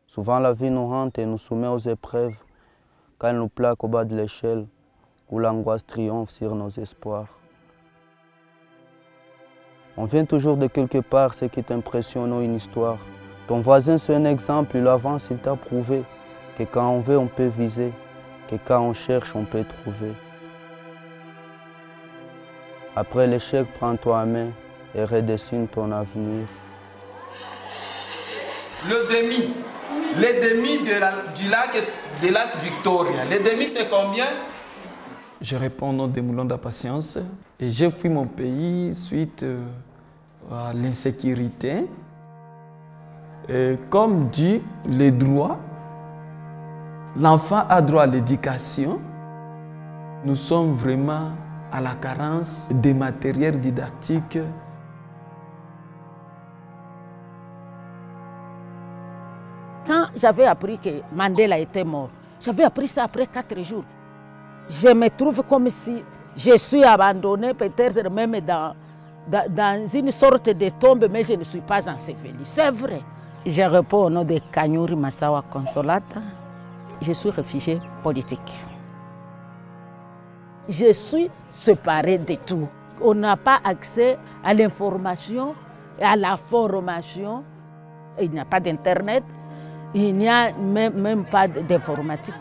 Souvent la vie nous hante et nous soumet aux épreuves, quand elle nous plaque au bas de l'échelle, où l'angoisse triomphe sur nos espoirs. On vient toujours de quelque part, ce qui t'impressionne ou une histoire. Ton voisin c'est un exemple, il avance, il t'a prouvé que quand on veut, on peut viser, que quand on cherche, on peut trouver. Après l'échec, prends-toi à main et redessine ton avenir. Les demi du lac Victoria. Les demi, c'est combien? Je réponds au nom des Moulins de la Patience et j'ai fui mon pays suite à l'insécurité. Comme dit les droits, l'enfant a droit à l'éducation. Nous sommes vraiment à la carence des matériels didactiques. Quand j'avais appris que Mandela était mort, j'avais appris ça après 4 jours. Je me trouve comme si je suis abandonnée, peut-être même dans une sorte de tombe, mais je ne suis pas ensevelie. C'est vrai. Je réponds au nom de Kanyuri Massawa Consolata. Je suis réfugiée politique. Je suis séparée de tout. On n'a pas accès à l'information et à la formation. Il n'y a pas d'Internet. Il n'y a même pas d'informatique.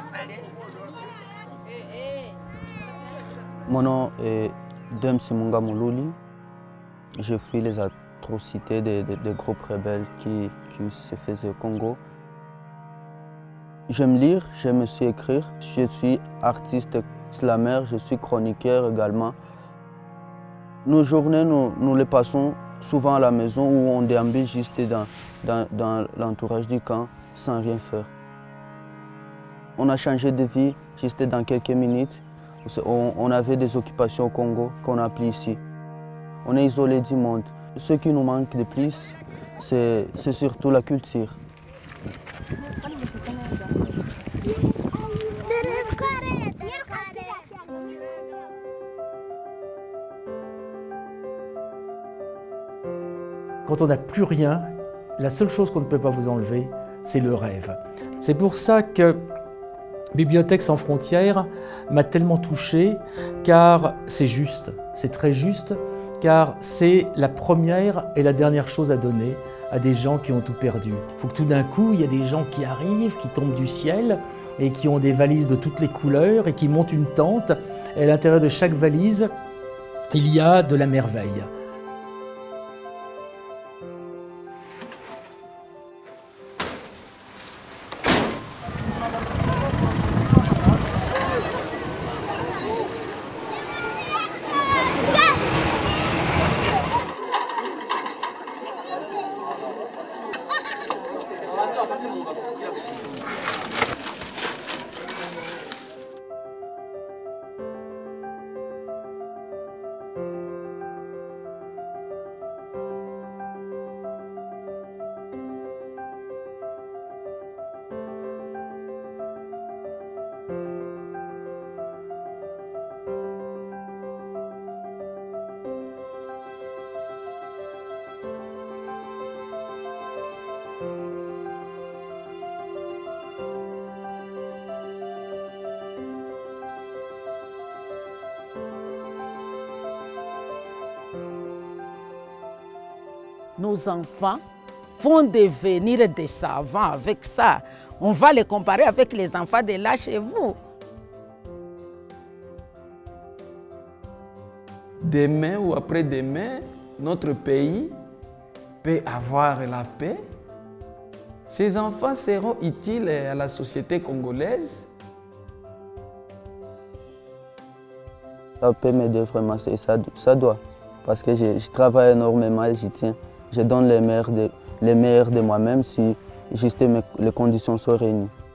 Mon nom est Demsi Munga Moulouli. Je fuis les atrocités des groupes rebelles qui se faisaient au Congo. J'aime lire, j'aime aussi écrire. Je suis artiste slammer, je suis chroniqueur également. Nos journées, nous les passons souvent à la maison où on déambule juste dans l'entourage du camp sans rien faire. On a changé de vie juste dans quelques minutes. On avait des occupations au Congo qu'on n'a plus ici. On est isolé du monde. Ce qui nous manque de plus, c'est surtout la culture. Quand on n'a plus rien, la seule chose qu'on ne peut pas vous enlever, c'est le rêve. C'est pour ça que Bibliothèques sans frontières m'a tellement touché, car c'est juste, c'est très juste, car c'est la première et la dernière chose à donner à des gens qui ont tout perdu. Il faut que tout d'un coup, il y a des gens qui arrivent, qui tombent du ciel et qui ont des valises de toutes les couleurs et qui montent une tente. Et à l'intérieur de chaque valise, il y a de la merveille. Nos enfants vont devenir des savants avec ça. On va les comparer avec les enfants de là chez vous. Demain ou après-demain, notre pays peut avoir la paix. Ces enfants seront utiles à la société congolaise. Ça peut m'aider vraiment, ça doit. Parce que je travaille énormément et j'y tiens. Je donne les meilleurs de moi-même si juste les conditions sont réunies.